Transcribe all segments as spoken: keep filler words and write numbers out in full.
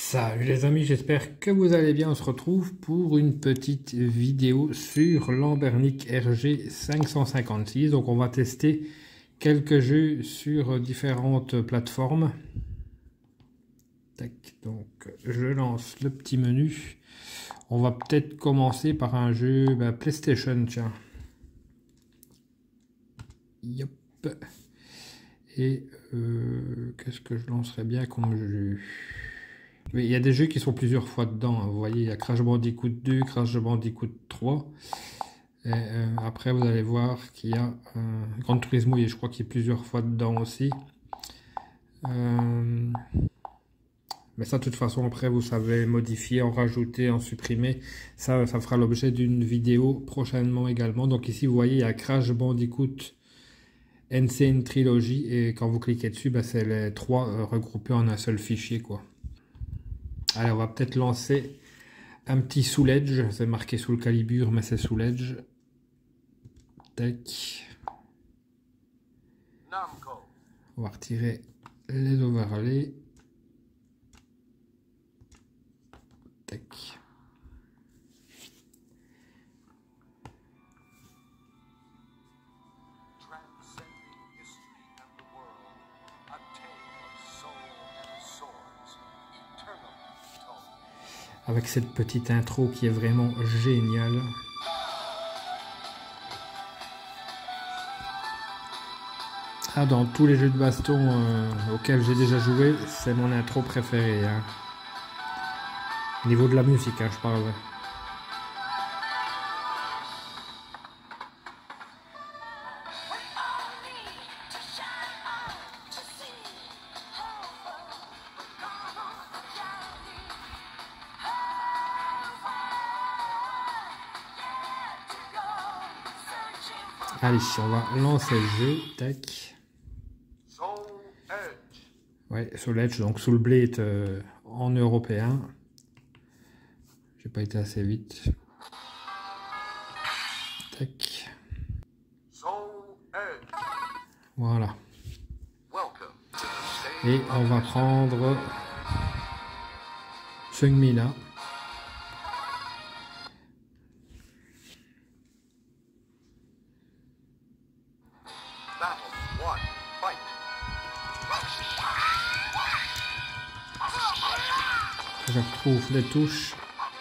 Salut les amis, j'espère que vous allez bien. On se retrouve pour une petite vidéo sur l'Anbernic R G cinq cent cinquante-six. Donc on va tester quelques jeux sur différentes plateformes. Tac, donc je lance le petit menu. On va peut-être commencer par un jeu ben, PlayStation, tiens. Yep. Et euh, qu'est-ce que je lancerais bien comme jeu? Oui, il y a des jeux qui sont plusieurs fois dedans. Hein. Vous voyez, il y a Crash Bandicoot deux, Crash Bandicoot trois. Et, euh, après, vous allez voir qu'il y a euh, Gran Turismo, et je crois qu'il y a plusieurs fois dedans aussi. Euh, mais ça, de toute façon, après, vous savez modifier, en rajouter, en supprimer. Ça, ça fera l'objet d'une vidéo prochainement également. Donc ici, vous voyez, il y a Crash Bandicoot Insane Trilogy. Et quand vous cliquez dessus, ben, c'est les trois euh, regroupés en un seul fichier, quoi. Allez, on va peut-être lancer un petit Soul Edge. C'est marqué Soul Calibur, mais c'est Soul Edge. Tac. On va retirer les overlays. Tac. Avec cette petite intro qui est vraiment géniale. Ah, dans tous les jeux de baston euh, auxquels j'ai déjà joué, c'est mon intro préférée. Hein. Au niveau de la musique, hein, je parle. Allez, on va lancer le jeu. Tac. Ouais, Soul Edge, donc Soul Blade euh, en européen. J'ai pas été assez vite. Tac. Voilà. Et on va prendre Seung-mi là. Je retrouve les touches.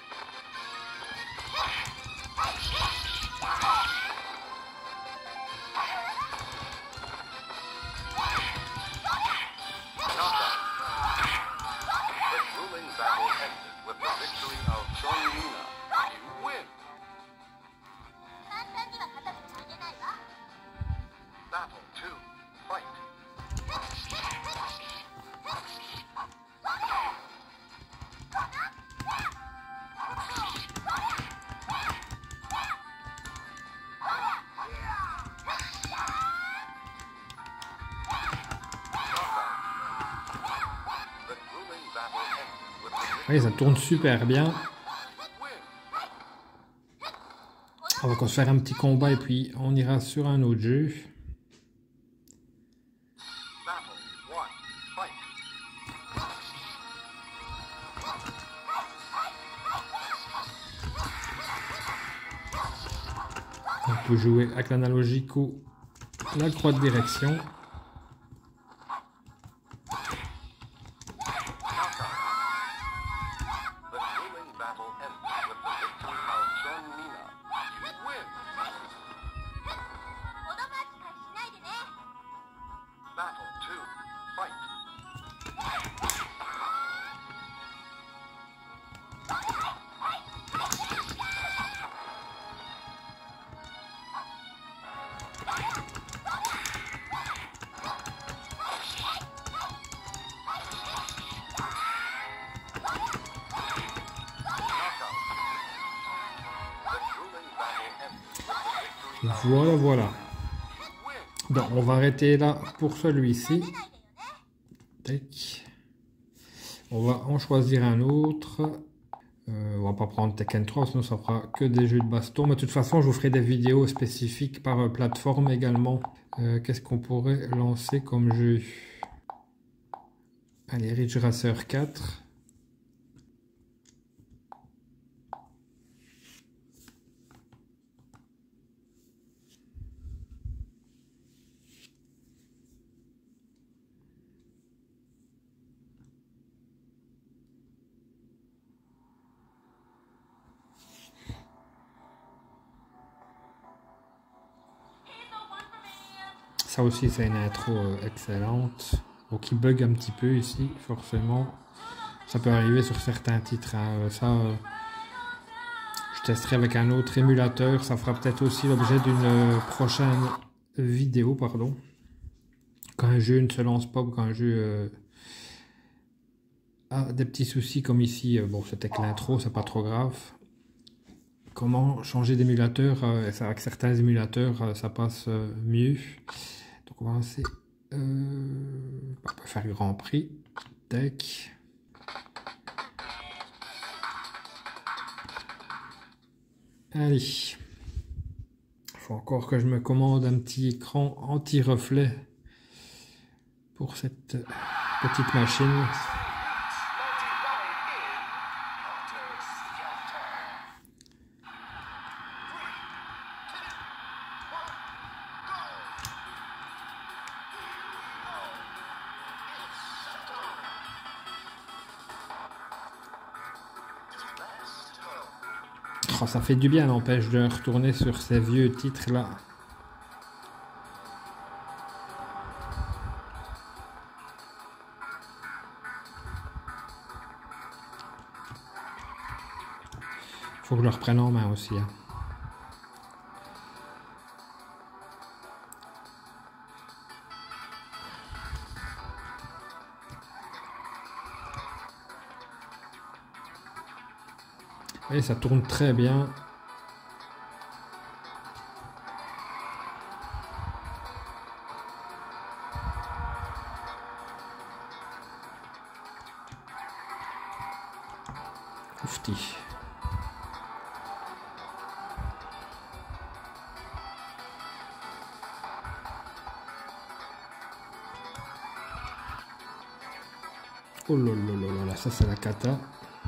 Oui, ça tourne super bien. On va encore se faire un petit combat et puis on ira sur un autre jeu. On peut jouer avec l'analogique ou la croix de direction. Voilà, voilà. Donc, on va arrêter là pour celui-ci. On va en choisir un autre. Euh, on va pas prendre Tekken trois, sinon ça fera que des jeux de baston. Mais de toute façon, je vous ferai des vidéos spécifiques par plateforme également. Euh, Qu'est-ce qu'on pourrait lancer comme jeu? Allez, Ridge Racer quatre. Ça aussi, c'est une intro euh, excellente. Donc, il bug un petit peu ici, forcément. Ça peut arriver sur certains titres. Hein. Ça, euh, je testerai avec un autre émulateur. Ça fera peut-être aussi l'objet d'une euh, prochaine vidéo, pardon. Quand un jeu ne se lance pas, ou quand un jeu euh, a des petits soucis comme ici, euh, bon, c'était que l'intro, c'est pas trop grave. Comment changer d'émulateur, euh, avec certains émulateurs, euh, ça passe euh, mieux. Donc on va lancer, euh, on va faire Grand Prix, tac. Allez, il faut encore que je me commande un petit écran anti-reflet pour cette petite machine. Oh, ça fait du bien, n'empêche, de retourner sur ces vieux titres là. Faut que je le reprenne en main aussi. Hein. Et ça tourne très bien. Oufti. Oh là là là là, ça c'est la cata.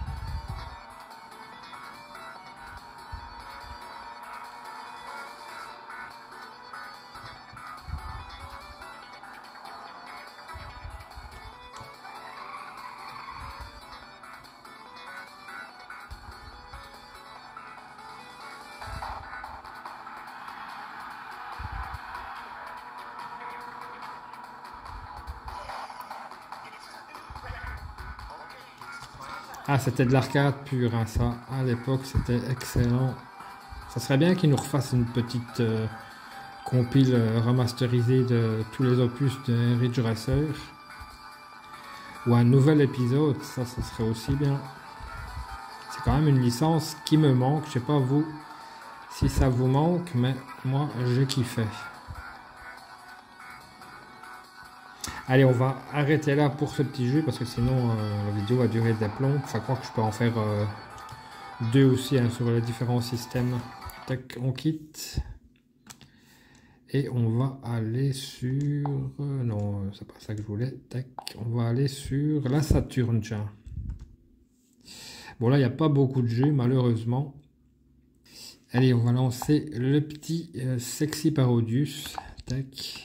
Ah, c'était de l'arcade pure, hein, ça. À l'époque, c'était excellent. Ça serait bien qu'ils nous refassent une petite euh, compile euh, remasterisée de tous les opus de Ridge Racer. Ou un nouvel épisode, ça, ça serait aussi bien. C'est quand même une licence qui me manque. Je sais pas vous si ça vous manque, mais moi, j'ai kiffé. Allez, on va arrêter là pour ce petit jeu parce que sinon euh, la vidéo va durer des plombs. Enfin, quoi que je peux en faire euh, deux aussi hein, sur les différents systèmes. Tac, on quitte. Et on va aller sur... Euh, non, c'est pas ça que je voulais. Tac, on va aller sur la Saturn. Tiens. Bon, là, il n'y a pas beaucoup de jeux, malheureusement. Allez, on va lancer le petit euh, Sexy Parodius. Tac.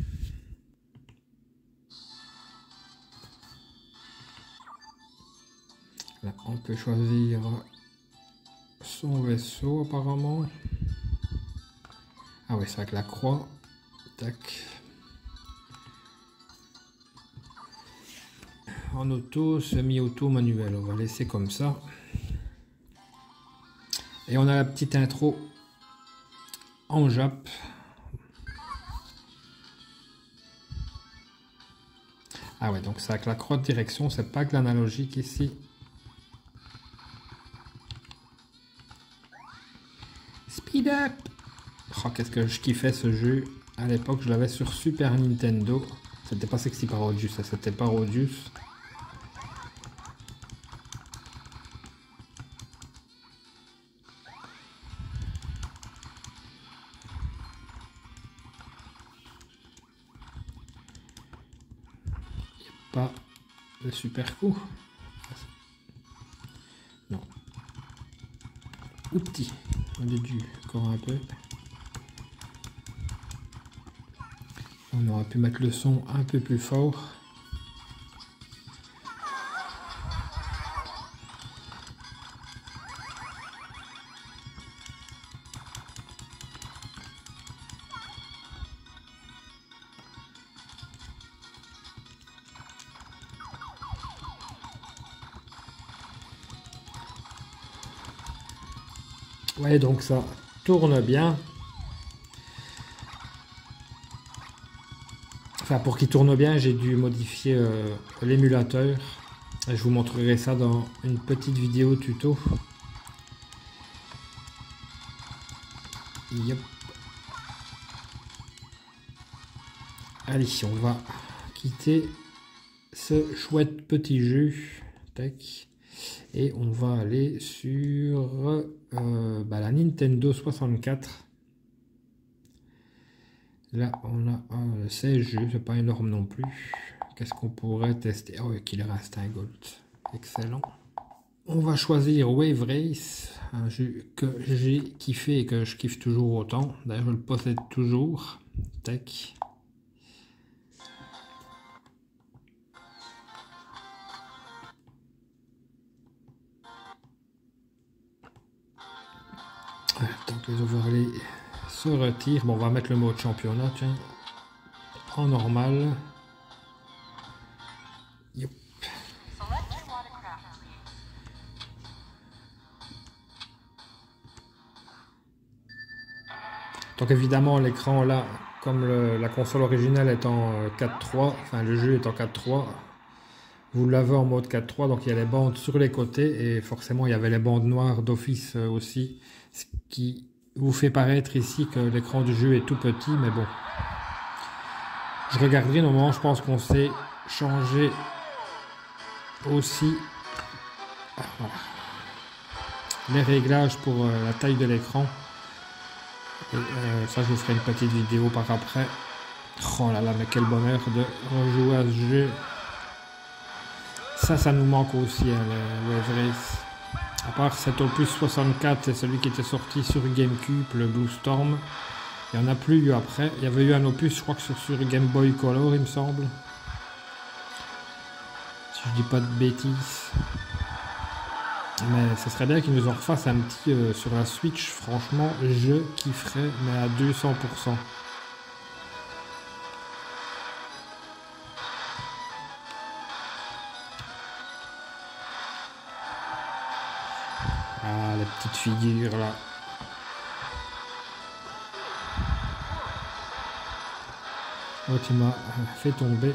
Là, on peut choisir son vaisseau apparemment. Ah oui, c'est avec la croix. Tac. En auto, semi-auto, manuel. On va laisser comme ça. Et on a la petite intro en Jap. Ah ouais, donc c'est avec la croix de direction, c'est pas que l'analogique ici. Speed up! Oh, qu'est-ce que je kiffais ce jeu. À l'époque, je l'avais sur Super Nintendo. C'était pas Sexy Parodius, ça c'était Parodius. Pas le super coup. Non. Ou petit. On est dû encore un peu. On aurait pu mettre le son un peu plus fort. Ouais, donc ça tourne bien. Enfin, pour qu'il tourne bien, j'ai dû modifier euh, l'émulateur. Je vous montrerai ça dans une petite vidéo tuto. Yep. Allez, on va quitter ce chouette petit jeu. Tac. Et on va aller sur euh, bah, la Nintendo soixante-quatre. Là, on a un seize jeux, c'est pas énorme non plus. Qu'est-ce qu'on pourrait tester? Oh, Killer Instinct Gold. Excellent. On va choisir Wave Race, un jeu que j'ai kiffé et que je kiffe toujours autant. D'ailleurs, je le possède toujours. Tac. Tant que les overlays se retirent, bon, on va mettre le mode championnat, tiens, en normal. Yep. Donc évidemment l'écran là, comme le, la console originale est en quatre trois, enfin le jeu est en quatre trois, vous l'avez en mode quatre trois, donc il y a les bandes sur les côtés et forcément il y avait les bandes noires d'office aussi, ce qui vous fait paraître ici que l'écran du jeu est tout petit, mais bon. Je regarderai, normalement je pense qu'on sait changer aussi voilà, les réglages pour euh, la taille de l'écran. Et euh, ça je vous ferai une petite vidéo par après. Oh là là, mais quel bonheur de rejouer à ce jeu. Ça, ça nous manque aussi, hein, le Wave Race. À part cet opus soixante-quatre, c'est celui qui était sorti sur GameCube, le Blue Storm. Il n'y en a plus eu après. Il y avait eu un opus, je crois que sur, sur Game Boy Color, il me semble. Si je dis pas de bêtises. Mais ce serait bien qu'ils nous en refassent un petit euh, sur la Switch. Franchement, je kifferais, mais à deux cents pour cent. Ah, les petites figures là. Oh, tu m'as fait tomber.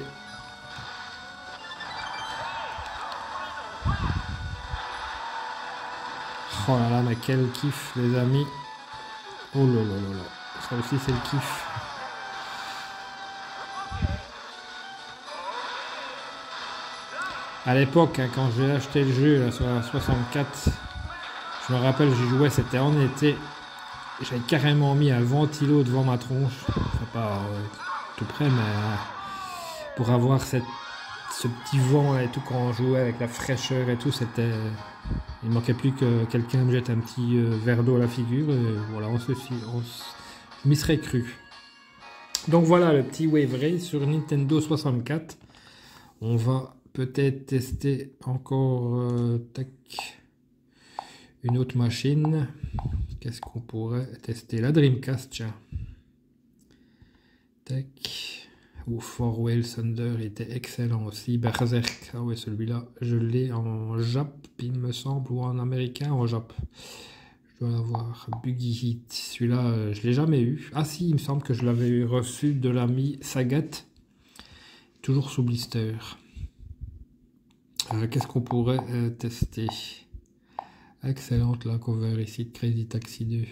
Oh là là, mais quel kiff, les amis. Oh là là là là. Ça aussi, c'est le kiff. À l'époque, hein, quand j'ai acheté le jeu là, sur la soixante-quatre, je me rappelle, j'y jouais, c'était en été. J'avais carrément mis un ventilo devant ma tronche. C'est pas euh, tout près, mais euh, pour avoir cette, ce petit vent et tout, quand on jouait avec la fraîcheur et tout, c'était... Il ne manquait plus que quelqu'un me jette un petit euh, verre d'eau à la figure. Et voilà, on se, on se, je m'y serais cru. Donc voilà le petit Wave Race sur Nintendo soixante-quatre. On va peut-être tester encore euh, tac, une autre machine. Qu'est-ce qu'on pourrait tester? La Dreamcast, tiens. Tac. Ou Four Wheel Thunder était excellent aussi. Berserk, ah ouais, celui-là, je l'ai en Jap, il me semble, ou en américain, en Jap. Je dois l'avoir. Buggy Hit, celui-là, euh, je l'ai jamais eu. Ah si, il me semble que je l'avais reçu de l'ami Sagat. Toujours sous blister. Euh, Qu'est-ce qu'on pourrait euh, tester? Excellente la cover ici de Crazy Taxi deux.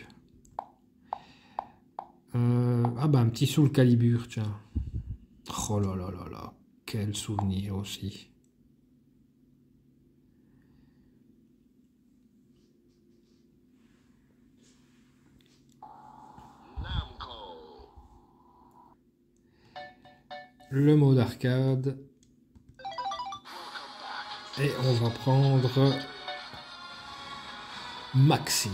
Euh, ah bah un petit Soul Calibur, tiens. Oh là là là là, quel souvenir aussi. Le mode arcade. Et on va prendre Maxi.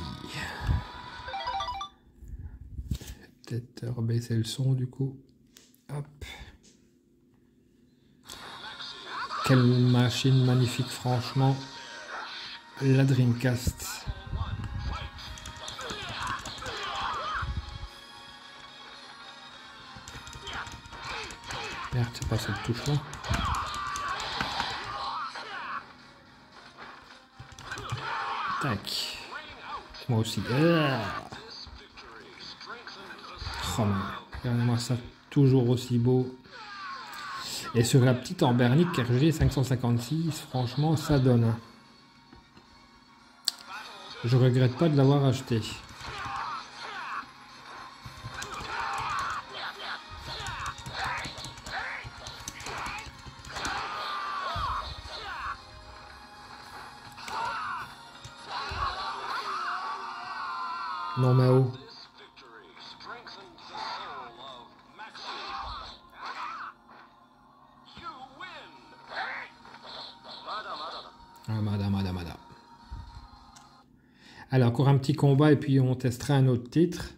Peut-être rebaisser le son du coup. Hop. Quelle machine magnifique, franchement. La Dreamcast. Merde, c'est pas cette touche là. Tac. Moi aussi. Euh... Oh non, regardez-moi ça, toujours aussi beau. Et sur la petite Ambernic R G cinq cent cinquante-six, franchement, ça donne. Je regrette pas de l'avoir acheté. Non mais oh. Ah, madame, madame, madame. Allez, encore un petit combat et puis on testera un autre titre.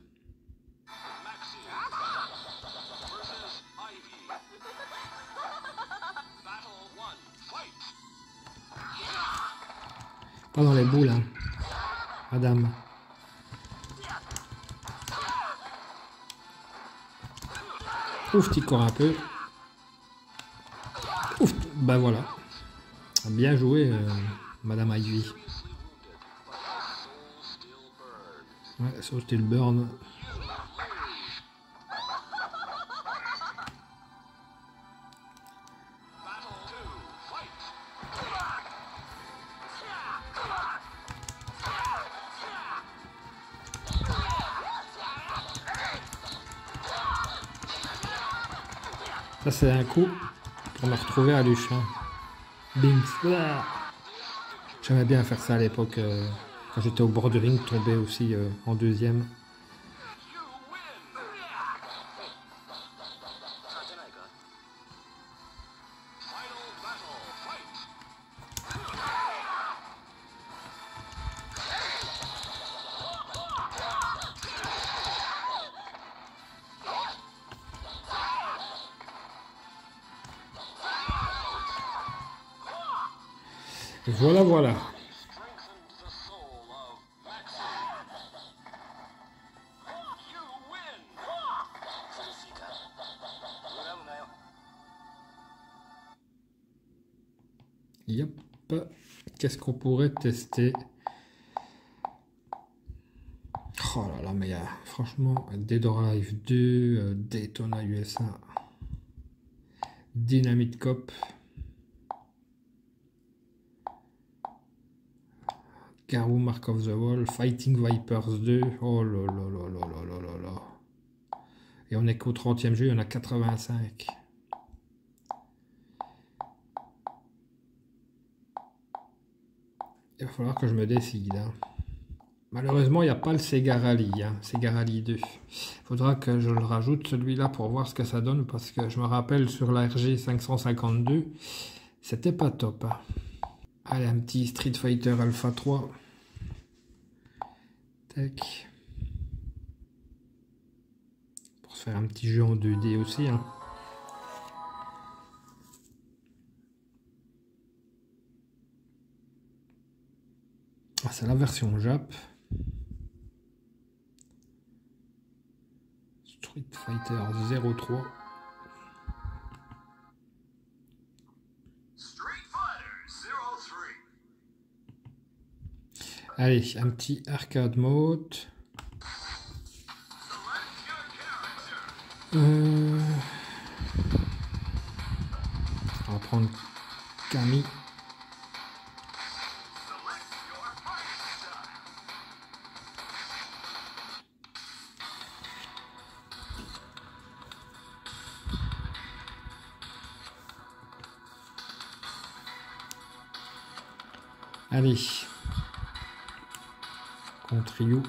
Pas dans les boules, hein. Madame. Ouf, tu cours un peu. Ouf, ben voilà. Bien joué, euh, Madame Ivy. Ouais, Soul Steel Burn. Ça, c'est un coup pour me retrouver à Luchin. Bing. J'aimais bien faire ça à l'époque, euh, quand j'étais au bord du ring, tomber aussi euh, en deuxième. Voilà, voilà. Yep. Qu'est-ce qu'on pourrait tester? Oh là là, mais il y a franchement Dead or Alive deux, euh, Daytona U S A, Dynamite Cop, Garou Mark of the Wall, Fighting Vipers deux. Oh là là là là là là là là. Et on est qu'au trentième jeu, il y en a quatre-vingt-cinq. Il va falloir que je me décide. Hein. Malheureusement, il n'y a pas le Sega Rally, hein, Sega Rally deux. Il faudra que je le rajoute, celui-là, pour voir ce que ça donne, parce que je me rappelle sur la R G cinq cent cinquante-deux, c'était pas top. Hein. Allez, un petit Street Fighter Alpha trois. Tac. Pour se faire un petit jeu en deux D aussi. Hein. Ah, c'est la version Jap. Street Fighter zéro trois. Allez, un petit arcade mode. Euh... On va prendre Camille. Allez. Contre Ryu.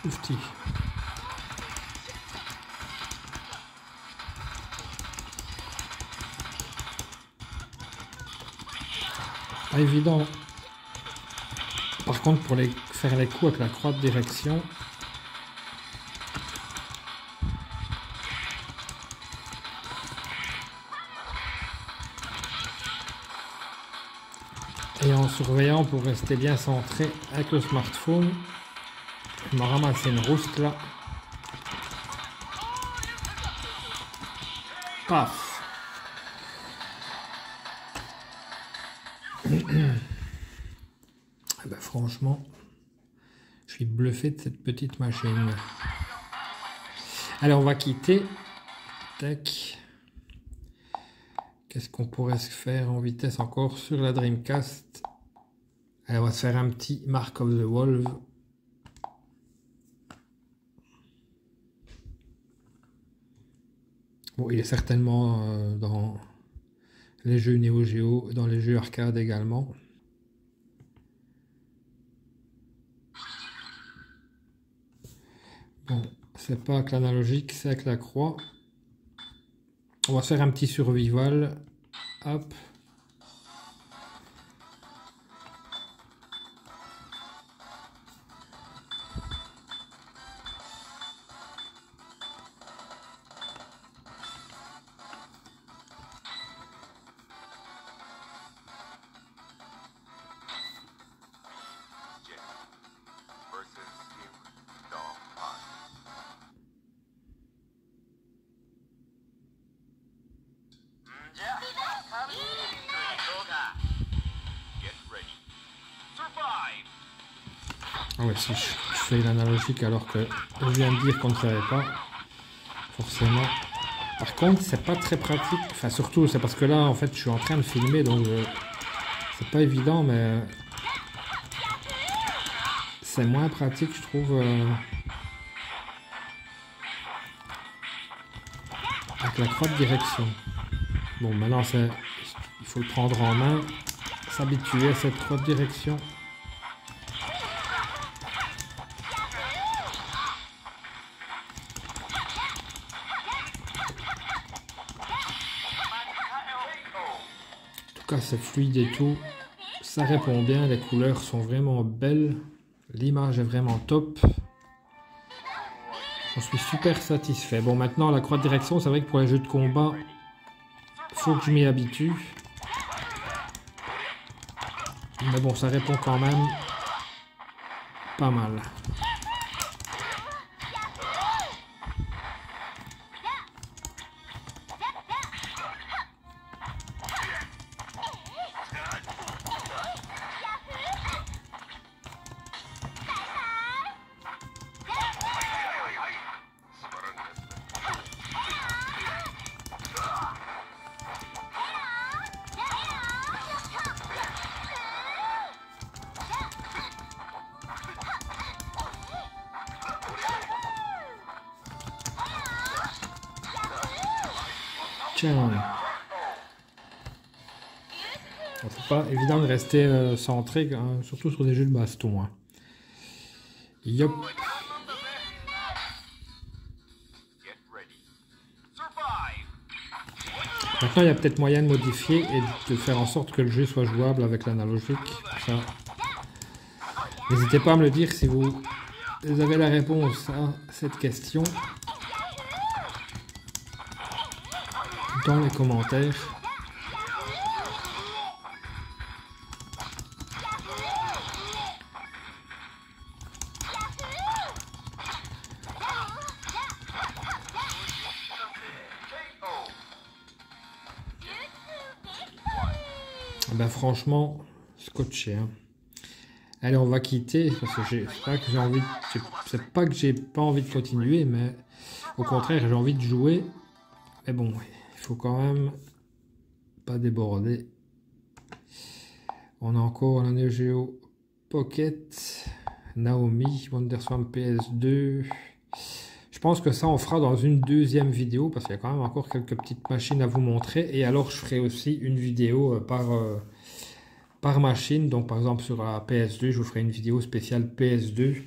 Oufti. Pas évident. Par contre, pour les, faire les coups avec la croix de direction, et en surveillant pour rester bien centré avec le smartphone, je m'en ramasse une rouste là. Paf. Eh ben, franchement, je suis bluffé de cette petite machine. Allez, on va quitter. Tac. Qu'est-ce qu'on pourrait se faire en vitesse encore sur la Dreamcast? Allez, on va se faire un petit Mark of the Wolf. Bon, il est certainement euh, dans les jeux Neo Geo, dans les jeux arcade également. Bon, c'est pas avec l'analogique, c'est avec la croix. On va faire un petit survival. Hop. Ah ouais, si je, je fais l'analogique alors que je viens de dire qu'on ne savait pas, forcément. Par contre, c'est pas très pratique. Enfin, surtout, c'est parce que là, en fait, je suis en train de filmer, donc euh, c'est pas évident, mais c'est moins pratique, je trouve, euh, avec la croix de direction. Bon, maintenant, c'est, il faut le prendre en main, s'habituer à cette croix de direction. C'est fluide et tout, ça répond bien, les couleurs sont vraiment belles, l'image est vraiment top, je suis super satisfait. Bon, maintenant la croix de direction, c'est vrai que pour les jeux de combat, faut que je m'y habitue, mais bon, ça répond quand même pas mal. C'est pas évident de rester euh, centré, hein, surtout sur des jeux de baston. Hein. Yop. Maintenant, il y a peut-être moyen de modifier et de faire en sorte que le jeu soit jouable avec l'analogique. N'hésitez pas à me le dire si vous avez la réponse à cette question dans les commentaires. Ben franchement, scotché. Hein. Allez, on va quitter parce que j'ai pas que j'ai envie. C'est pas que j'ai pas envie de continuer, mais au contraire, j'ai envie de jouer. Mais bon, il faut quand même pas déborder. On a encore la Neo Geo Pocket, Naomi, WonderSwan P S deux. Je pense que ça on fera dans une deuxième vidéo parce qu'il y a quand même encore quelques petites machines à vous montrer. Et alors je ferai aussi une vidéo par, euh, par machine. Donc par exemple sur la P S deux, je vous ferai une vidéo spéciale P S deux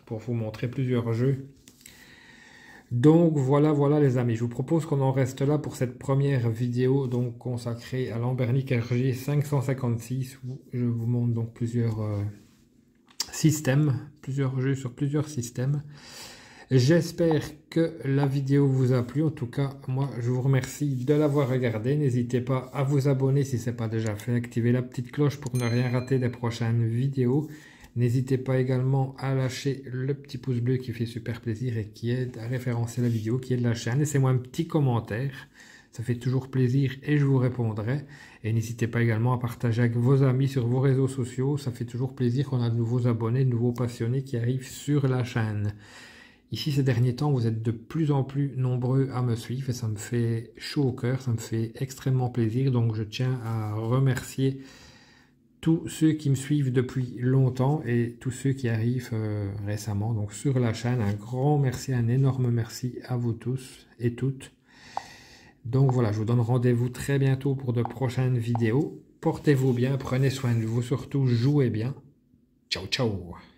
pour vous montrer plusieurs jeux. Donc voilà, voilà les amis, je vous propose qu'on en reste là pour cette première vidéo donc consacrée à l'Anbernic R G cinq cent cinquante-six où je vous montre donc plusieurs euh, systèmes, plusieurs jeux sur plusieurs systèmes. J'espère que la vidéo vous a plu. En tout cas, moi, je vous remercie de l'avoir regardé. N'hésitez pas à vous abonner si ce n'est pas déjà fait. Activez la petite cloche pour ne rien rater des prochaines vidéos. N'hésitez pas également à lâcher le petit pouce bleu qui fait super plaisir et qui aide à référencer la vidéo, qui est de la chaîne. Laissez-moi un petit commentaire. Ça fait toujours plaisir et je vous répondrai. Et n'hésitez pas également à partager avec vos amis sur vos réseaux sociaux. Ça fait toujours plaisir qu'on a de nouveaux abonnés, de nouveaux passionnés qui arrivent sur la chaîne. Ici, ces derniers temps, vous êtes de plus en plus nombreux à me suivre et ça me fait chaud au cœur, ça me fait extrêmement plaisir. Donc, je tiens à remercier tous ceux qui me suivent depuis longtemps et tous ceux qui arrivent euh, récemment donc sur la chaîne. Un grand merci, un énorme merci à vous tous et toutes. Donc voilà, je vous donne rendez-vous très bientôt pour de prochaines vidéos. Portez-vous bien, prenez soin de vous, surtout jouez bien. Ciao, ciao!